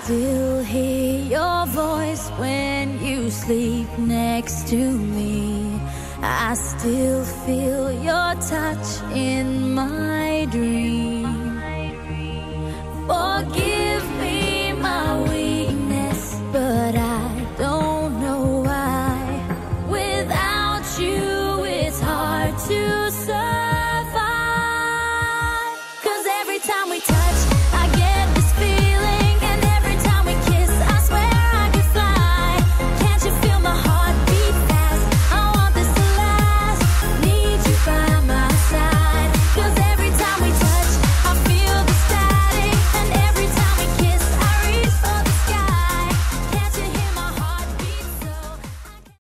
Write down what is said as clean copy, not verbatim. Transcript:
still hear your voice when you sleep next to me. I still feel your touch in my dreams.